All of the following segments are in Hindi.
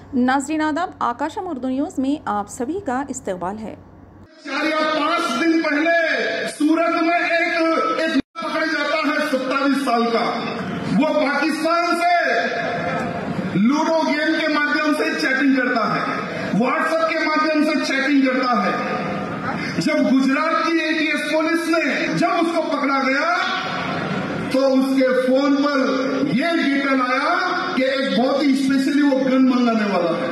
नाज़रीन आदाब, आकाशम उर्दू न्यूज़ में आप सभी का इस्तकबाल है। 4 या 5 दिन पहले सूरत में एक पकड़ा जाता है 27 साल का। वो पाकिस्तान से लूडो गेम के माध्यम से चैटिंग करता है, व्हाट्सएप के माध्यम से चैटिंग करता है। जब गुजरात की एटीएस पुलिस ने जब उसको पकड़ा गया तो उसके फोन पर यह डिटेल आया कि एक बहुत ही स्पेशली वो गन मंगाने वाला है।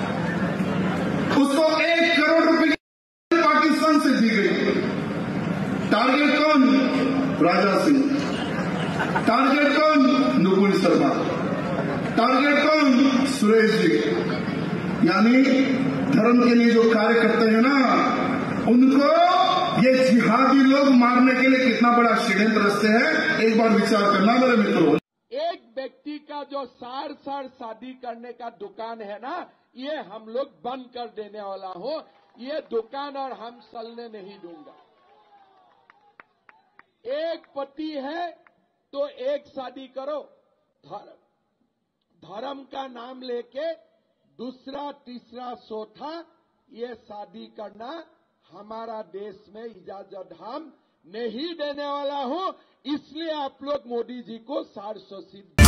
उसको 1 करोड़ रुपए की पाकिस्तान से दी गई। टारगेट कौन? राजा सिंह। टारगेट कौन? नुपुर शर्मा। टारगेट कौन? सुरेश जी। यानी धर्म के लिए जो कार्य करते हैं ना, उनको ये जिहादी लोग मारने के लिए कितना बड़ा षड्यंत्र रचते हैं, एक बार विचार करना मेरे मित्रों। एक व्यक्ति का जो सार शादी करने का दुकान है ना, ये हम लोग बंद कर देने वाला हो। ये दुकान और हम चलने नहीं दूंगा। एक पति है तो एक शादी करो। धर्म का नाम लेके दूसरा तीसरा चौथा ये शादी करना हमारा देश में इजाजत हम नहीं देने वाला हूं। इसलिए आप लोग मोदी जी को 400 सीट